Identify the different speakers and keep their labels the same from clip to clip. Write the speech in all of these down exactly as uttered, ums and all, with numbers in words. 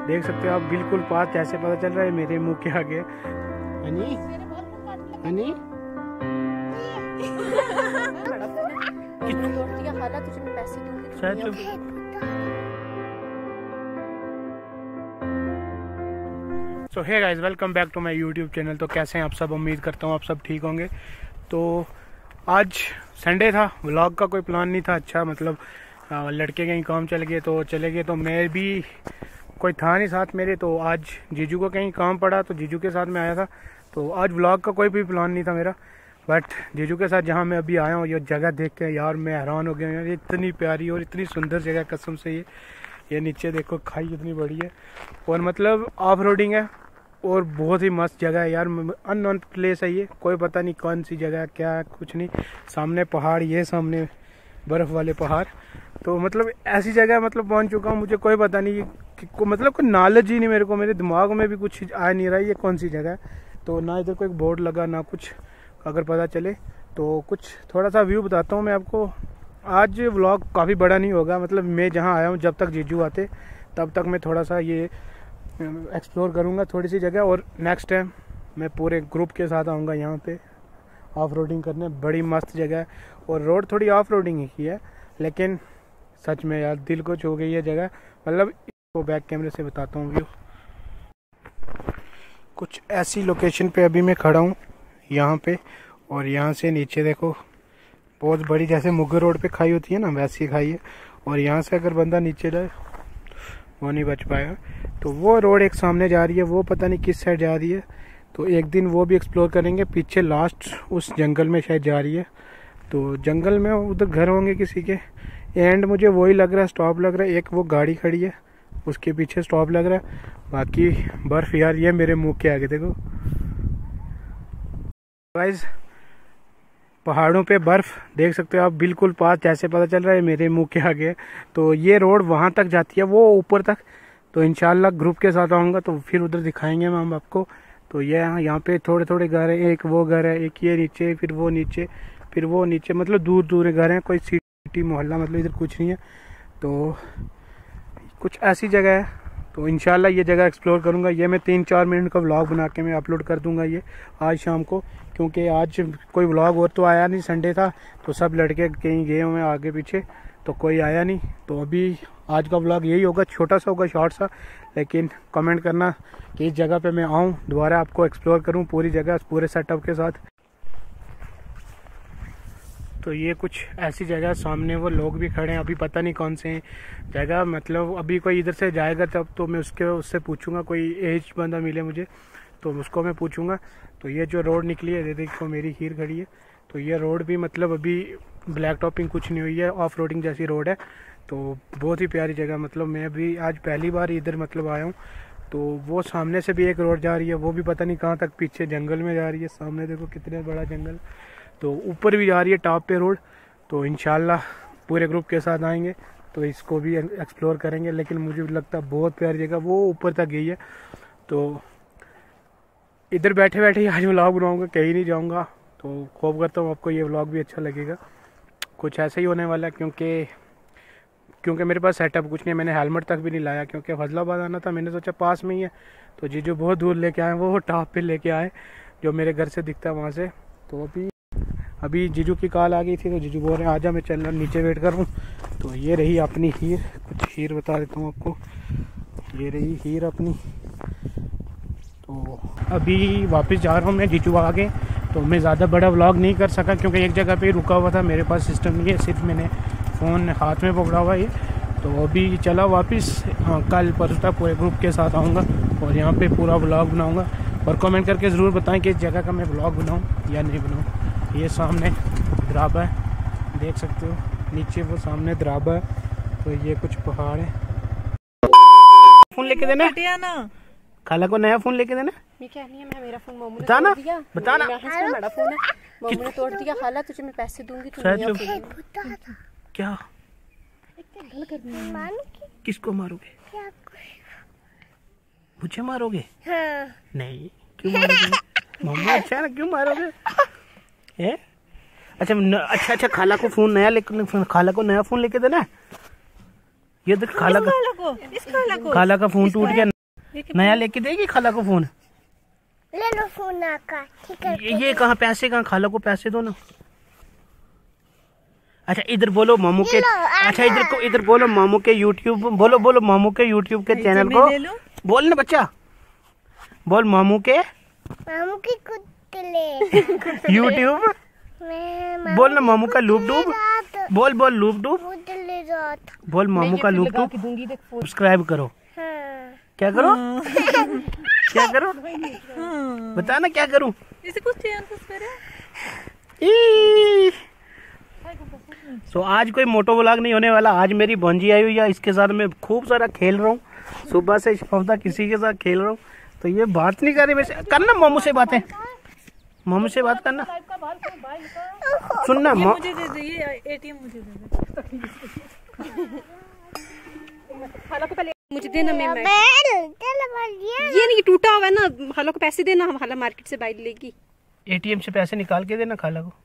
Speaker 1: देख सकते हो आप बिल्कुल पास, कैसे पता चल रहा है मेरे मुंह के आगे। Honey honey so hey guys, welcome back to my YouTube channel. तो कैसे हैं आप सब? उम्मीद करता हूँ आप सब ठीक होंगे। तो आज संडे था, व्लॉग का कोई प्लान नहीं था। अच्छा मतलब आ, लड़के कहीं काम चले गए तो चले गए, तो मैं भी कोई था नहीं साथ मेरे। तो आज जीजू को कहीं काम पड़ा तो जीजू के साथ मैं आया था। तो आज व्लॉग का कोई भी प्लान नहीं था मेरा, बट जीजू के साथ जहाँ मैं अभी आया हूँ, ये जगह देख के यार मैं हैरान हो गया यार। ये इतनी प्यारी और इतनी सुंदर जगह, कसम से। ये ये नीचे देखो, खाई इतनी बड़ी है और मतलब ऑफ रोडिंग है और बहुत ही मस्त जगह है यार। अननोन प्लेस है ये, कोई पता नहीं कौन सी जगह क्या है, कुछ नहीं। सामने पहाड़, ये सामने बर्फ वाले पहाड़। तो मतलब ऐसी जगह मतलब पहुंच चुका हूँ, मुझे कोई पता नहीं कि को, मतलब कोई नॉलेज ही नहीं मेरे को, मेरे दिमाग में भी कुछ आ नहीं रहा है ये कौन सी जगह है। तो ना इधर कोई बोर्ड लगा ना कुछ, अगर पता चले तो कुछ थोड़ा सा व्यू बताता हूँ मैं आपको। आज व्लॉग काफ़ी बड़ा नहीं होगा, मतलब मैं जहाँ आया हूँ जब तक जीजू आते तब तक मैं थोड़ा सा ये एक्सप्लोर करूँगा थोड़ी सी जगह। और नेक्स्ट टाइम मैं पूरे ग्रुप के साथ आऊँगा यहाँ पे ऑफ रोडिंग करने। बड़ी मस्त जगह है और रोड थोड़ी ऑफ रोडिंग ही है, लेकिन सच में यार दिल को छू गई है जगह। मतलब इसको बैक कैमरे से बताता हूँ व्यू। कुछ ऐसी लोकेशन पे अभी मैं खड़ा हूँ यहाँ पे, और यहाँ से नीचे देखो बहुत बड़ी, जैसे मुगल रोड पे खाई होती है ना, वैसी खाई है। और यहाँ से अगर बंदा नीचे जाए वो नहीं बच पाएगा। तो वो रोड एक सामने जा रही है, वो पता नहीं किस साइड जा रही है। तो एक दिन वो भी एक्सप्लोर करेंगे। पीछे लास्ट उस जंगल में शायद जा रही है, तो जंगल में उधर घर होंगे किसी के। एंड मुझे वही लग रहा है, स्टॉप लग रहा है। एक वो गाड़ी खड़ी है उसके पीछे स्टॉप लग रहा है। बाकी बर्फ यार ये मेरे मुंह के आगे देखो गाइस, पहाड़ों पे बर्फ देख सकते हो आप बिल्कुल पास, जैसे पता चल रहा है मेरे मुंह के आगे। तो ये रोड वहां तक जाती है, वो ऊपर तक। तो इंशाल्लाह ग्रुप के साथ आऊँगा तो फिर उधर दिखाएंगे हम आपको। तो ये यहाँ पे थोड़े थोड़े घर हैं, एक वो घर है, एक ये नीचे, फिर वो नीचे, फिर वो नीचे, मतलब दूर दूर घर हैं। कोई सिटी मोहल्ला मतलब इधर कुछ नहीं है। तो कुछ ऐसी जगह है। तो इंशाल्लाह ये जगह एक्सप्लोर करूँगा। ये मैं तीन चार मिनट का व्लॉग बना के मैं अपलोड कर दूँगा ये आज शाम को, क्योंकि आज कोई व्लॉग और तो आया नहीं, संडे था तो सब लड़के कहीं गए हुए आगे पीछे, तो कोई आया नहीं। तो अभी आज का व्लॉग यही होगा, छोटा सा होगा, शॉर्ट सा। लेकिन कमेंट करना कि इस जगह पे मैं आऊँ, दोबारा आपको एक्सप्लोर करूँ पूरी जगह पूरे सेटअप के साथ। तो ये कुछ ऐसी जगह, सामने वो लोग भी खड़े हैं, अभी पता नहीं कौन से जगह। मतलब अभी कोई इधर से जाएगा तब तो मैं उसके उससे पूछूंगा, कोई एज बंदा मिले मुझे तो उसको मैं पूछूंगा। तो ये जो रोड निकली है, देखो मेरी हीर खड़ी है। तो ये रोड भी मतलब अभी ब्लैक टॉपिंग कुछ नहीं हुई है, ऑफ रोडिंग जैसी रोड है। तो बहुत ही प्यारी जगह, मतलब मैं भी आज पहली बार इधर मतलब आया हूँ। तो वो सामने से भी एक रोड जा रही है, वो भी पता नहीं कहाँ तक, पीछे जंगल में जा रही है। सामने देखो कितने बड़ा जंगल। तो ऊपर भी जा रही है टॉप पे रोड। तो इंशाल्लाह पूरे ग्रुप के साथ आएंगे तो इसको भी एक्सप्लोर करेंगे। लेकिन मुझे लगता है बहुत प्यारी जगह, वो ऊपर तक गई है। तो इधर बैठे बैठे आज व्लॉग बनाऊंगा, कहीं नहीं जाऊंगा। तो होप करता हूँ आपको ये व्लॉग भी अच्छा लगेगा। कुछ ऐसा ही होने वाला है, क्योंकि क्योंकि मेरे पास सेटअप कुछ नहीं, मैंने हेलमेट तक भी नहीं लाया, क्योंकि फजलाबाद आना था। मैंने सोचा पास में ही है, तो जीजू बहुत दूर लेके आए, वो टॉप पे लेके आए जो मेरे घर से दिखता है वहाँ से। तो अभी अभी जीजू की कॉल आ गई थी, तो जीजू बोल रहे हैं आजा, मैं चल रहा नीचे वेट कर रहा हूँ। तो ये रही अपनी हीर, कुछ हीर बता देता हूँ आपको। ये रही हीर अपनी। तो अभी वापस जा रहा हूँ मैं, जीजू आ गए। तो मैं ज़्यादा बड़ा व्लॉग नहीं कर सका, क्योंकि एक जगह पे रुका हुआ था, मेरे पास सिस्टम नहीं है, सिर्फ मैंने फ़ोन हाथ में पकड़ा हुआ है। तो अभी चला वापस, हाँ कल परसों तक पूरे ग्रुप के साथ आऊँगा और यहाँ पे पूरा व्लॉग बनाऊँगा। और कमेंट करके ज़रूर बताएं कि इस जगह का मैं व्लॉग बनाऊँ या नहीं बनाऊँ। ये सामने द्राबा है, देख सकते हो, नीचे वो सामने द्राबा है। तो ये कुछ पहाड़ है। फोन लेके देना ना, खाला को नया फोन लेके देना।
Speaker 2: मैं क्या नहीं है, मैं मेरा फोन मम्मी ने
Speaker 1: बताना,
Speaker 2: तोड़ दिया।
Speaker 1: बताना
Speaker 2: मेरा बड़ा फोन है, मम्मी ने तोड़ दिया। खाला तुझे मैं पैसे दूंगी, तू नया फोन।
Speaker 1: क्या
Speaker 2: गल करनी?
Speaker 1: किसको मारोगे? मुझे मारोगे? हाँ। नहीं, क्यों मारोगे? मम्मा अच्छा ना, क्यों मारोगे? है अच्छा न, अच्छा अच्छा खाला को फोन नया लेके, खाला को नया फोन लेके देना ये देख खाला का
Speaker 3: इस खाला को
Speaker 1: खाला का फोन टूट गया, नया लेके देगी खाला को फोन।
Speaker 4: ले लो फोन आका, ठीक है।
Speaker 1: ये, ये कहाँ पैसे कहाँ, खाला को पैसे दो ना। अच्छा इधर बोलो मामू के, अच्छा इधर को इधर बोलो मामू के यूट्यूब, बोलो बोलो मामू के यूट्यूब के चैनल को बोल ना बच्चा, बोल मामू के
Speaker 4: मामू की कुत्ते
Speaker 1: यूट्यूब, बोल ना मामू का लूप डूब, बोल बोल लूप डूब, बोल मामू का लूप डूब। सब्सक्राइब करो।
Speaker 4: हाँ।
Speaker 1: क्या करो क्या करो बता ना क्या करूं।
Speaker 3: इसे कुछ
Speaker 1: तो so, आज कोई मोटो व्लॉग नहीं होने वाला। आज मेरी भंजी आई हुई है, इसके साथ मैं खूब सारा खेल रहा हूँ, सुबह से शाम तक किसी के साथ खेल रहा हूँ। तो ये बात नहीं कर रही वैसे, करना मामू से बातें, मामू से बात करना, सुनना मा...
Speaker 3: मुझे दे दे, ये एटीएम मुझे दे दे।
Speaker 2: खाला को पहले मुझे देना, मैं मैं
Speaker 4: ये
Speaker 2: ये नहीं टूटा हुआ है ना, खाला को पैसे देना, हम खाला मार्केट से बाइक लेगी।
Speaker 1: एटीएम से पैसे निकाल के देना खाला को।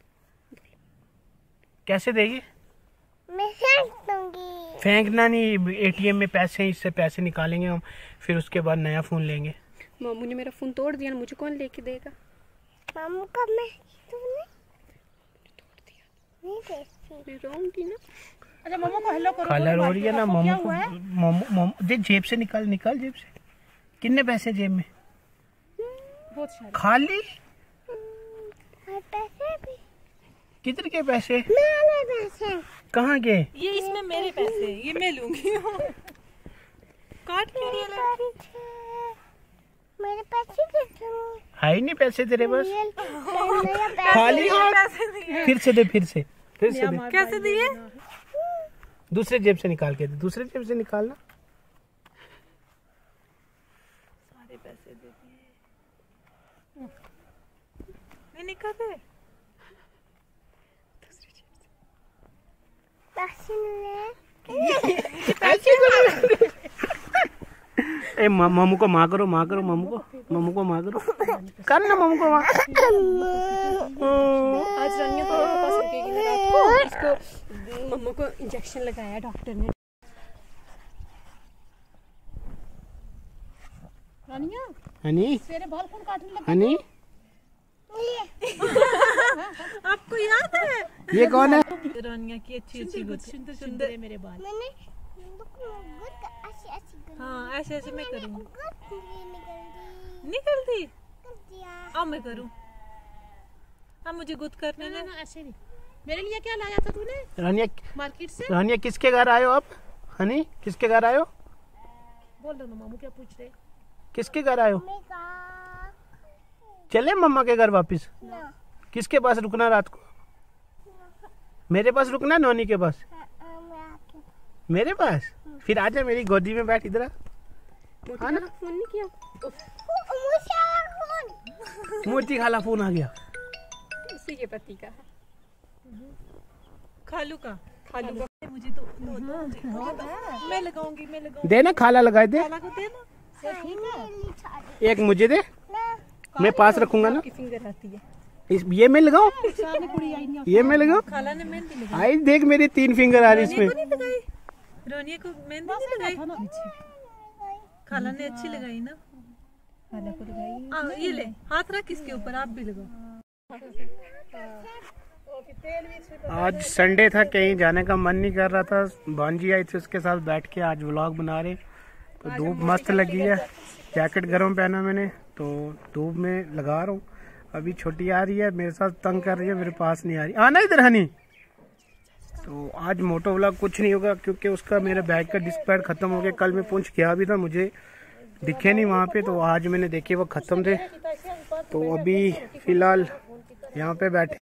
Speaker 1: कैसे देगी?
Speaker 4: मैं फेंक दूंगी।
Speaker 1: फेंकना नहीं, एटीएम में पैसे, इससे पैसे निकालेंगे हम, फिर उसके बाद नया फोन लेंगे।
Speaker 2: मामू ने मेरा फोन तोड़ दिया, मुझे कौन लेके देगा?
Speaker 4: मामू का मैं तूने तोड़ दिया, नहीं देखती,
Speaker 2: रोऊंगी ना।
Speaker 3: अच्छा मामू को हेलो करो।
Speaker 1: खाला रो रही है ना मामू को, मामू मामू दे जेब से निकाल, निकाल जेब से। कितने पैसे जेब में?
Speaker 3: बहुत सारे।
Speaker 1: खाली?
Speaker 4: और पैसे भी।
Speaker 1: कितने के पैसे?
Speaker 4: मेरे पैसे।
Speaker 1: कहाँ के?
Speaker 3: ये इसमें मेरे पैसे, ये मैं लूंगी। काट के लिए लड़की।
Speaker 4: मेरे पैसे कितने?
Speaker 1: है ही नहीं पैसे तेरे पास,
Speaker 4: मेरा पैसे।
Speaker 1: खाली हाथ।
Speaker 3: पैसे दिए।
Speaker 1: फिर से दे, फिर से फिर से दे,
Speaker 3: कैसे दिए?
Speaker 1: दूसरे जेब से निकाल के दे, दूसरे जेब से निकालना।
Speaker 3: सारे पैसे दे दिए। नहीं निकाले।
Speaker 4: पैसे ले।
Speaker 1: ए मा, मामू को माँ करो, माँ करो मामू को, मामू को माँ करो, कर ना मामू को माँ।
Speaker 2: आज रानिया को पास रुकेगी ना रात को, इसको मम्मा को इंजेक्शन लगाया डॉक्टर ने।
Speaker 3: रानिया
Speaker 1: हनी,
Speaker 3: तेरे बाल कौन काटने लगा?
Speaker 1: हनी
Speaker 3: आपको याद है?
Speaker 1: ये कौन है?
Speaker 3: रानिया की अच्छी अच्छी गुड सुंदर सुंदर है मेरे बाल।
Speaker 4: मैंने गुड ऐसे ऐसे कर
Speaker 3: हाँ ऐसे ऐसे मैं करूँगी।
Speaker 4: निकल
Speaker 3: निकल दी।
Speaker 4: दिया।
Speaker 3: अब मैं करूँ, अब मुझे गुद करने दे।
Speaker 2: ऐसे नहीं। मेरे लिए क्या लाया था तूने
Speaker 1: रानिया,
Speaker 2: मार्केट से?
Speaker 1: रानिया किसके घर आयो आप? हनी किसके घर आयो?
Speaker 2: बोल दो ना, मामू क्या पूछ रहे?
Speaker 1: किसके घर आयो?
Speaker 4: मेरा
Speaker 1: चले मम्मा के घर वापिस?
Speaker 4: ना
Speaker 1: किसके पास रुकना रात को? मेरे पास रुकना, नौनी के पास?
Speaker 4: मैं आके
Speaker 1: मेरे पास? फिर आजा मेरी गोदी में बैठ इधर।
Speaker 2: हाँ ना, फोन नहीं किया?
Speaker 4: मुझे फोन।
Speaker 1: मोती खाला फोन आ गया।
Speaker 2: उसी के पति का।
Speaker 3: खालू का।
Speaker 2: खालू का।
Speaker 3: मुझे तो, तो, तो मुझे, मैं लगाऊंगी, मैं लगाऊंगी।
Speaker 1: देना खाला लगाए दे,
Speaker 3: खाला को देना।
Speaker 1: एक मुझे दे, मैं पास रखूंगा ना।
Speaker 2: की फिंगर आती है।
Speaker 1: इस ये मैं लगाऊं, ये मैं लगाऊं।
Speaker 3: खाला ने मेहंदी लगाई।
Speaker 1: आई देख मेरी तीन फिंगर आ रही
Speaker 3: रानिया को
Speaker 1: इसमें।
Speaker 3: नहीं लगाई? रानिया को मेहंदी नहीं लगाई? खाला ने अच्छी लगाई ना। खाला को लगाई। हाँ ये ले, हाथ रख इसके ऊपर, आप भी लगाओ।
Speaker 1: आज संडे था, कहीं जाने का मन नहीं कर रहा था। भांजी आई थी, उसके साथ बैठ के आज व्लॉग बना रहे। तो धूप मस्त लगी है, जैकेट गर्म पहना मैंने, तो धूप में लगा रहा हूँ। अभी छोटी आ रही है, मेरे साथ तंग कर रही है, मेरे पास नहीं आ रही। आना इधर हनी। तो आज मोटो व्लॉग कुछ नहीं होगा, क्योंकि उसका मेरे बैग का डिस्क पैड खत्म हो गया। कल मैं पूछ गया भी था, मुझे दिखे नहीं वहाँ पे, तो आज मैंने देखे वो खत्म थे। तो अभी फिलहाल यहाँ पे बैठे